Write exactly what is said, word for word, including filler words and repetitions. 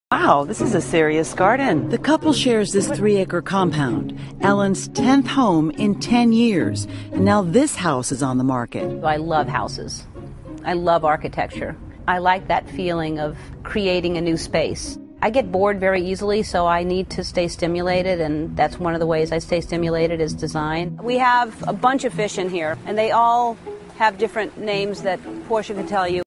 Wow, this is a serious garden. The couple shares this three-acre compound, Ellen's tenth home in ten years, and now this house is on the market. I love houses. I love architecture. I like that feeling of creating a new space. I get bored very easily, so I need to stay stimulated, and that's one of the ways I stay stimulated is design. We have a bunch of fish in here, and they all have different names that Portia could tell you.